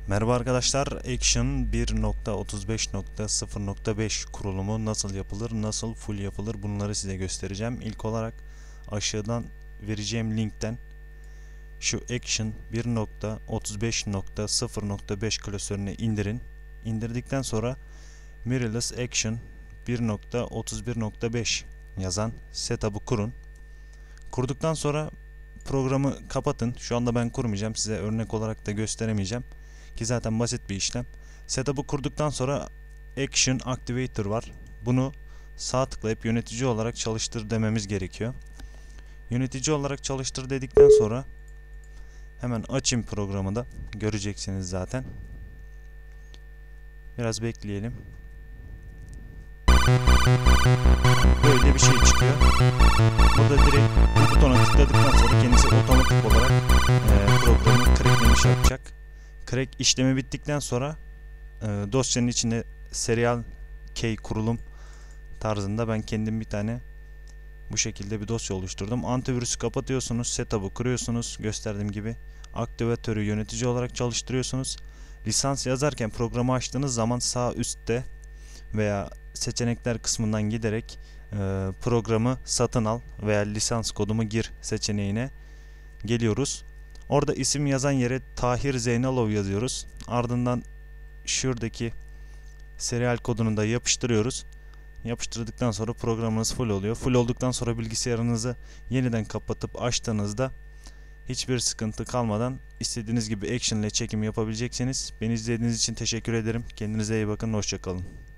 Merhaba arkadaşlar, Action 1.35.0.5 kurulumu nasıl yapılır, nasıl full yapılır bunları size göstereceğim. İlk olarak aşağıdan vereceğim linkten şu Action 1.35.0.5 klasörünü indirin. İndirdikten sonra Mirrorless Action 1.31.5 yazan setup'ı kurun. Kurduktan sonra programı kapatın. Şu anda ben kurmayacağım, size örnek olarak da gösteremeyeceğim ki zaten basit bir işlem. Setup'ı kurduktan sonra Action Activator var. Bunu sağ tıklayıp yönetici olarak çalıştır dememiz gerekiyor. Yönetici olarak çalıştır dedikten sonra hemen açayım programı da göreceksiniz zaten. Biraz bekleyelim. Böyle bir şey çıkıyor. Burada direkt bu butona tıkladıktan sonra kendisi otomatik olarak programı cracklemiş yapacak. Crack işlemi bittikten sonra dosyanın içinde serial key kurulum tarzında ben kendim bir tane bu şekilde bir dosya oluşturdum. Antivirüsü kapatıyorsunuz, setup'ı kuruyorsunuz. Gösterdiğim gibi aktivatörü yönetici olarak çalıştırıyorsunuz. Lisans yazarken programı açtığınız zaman sağ üstte veya seçenekler kısmından giderek programı satın al veya lisans kodumu gir seçeneğine geliyoruz. Orada isim yazan yere Tahir Zeynalov yazıyoruz. Ardından şuradaki serial kodunu da yapıştırıyoruz. Yapıştırdıktan sonra programınız full oluyor. Full olduktan sonra bilgisayarınızı yeniden kapatıp açtığınızda hiçbir sıkıntı kalmadan istediğiniz gibi Action ile çekim yapabileceksiniz. Beni izlediğiniz için teşekkür ederim. Kendinize iyi bakın. Hoşça kalın.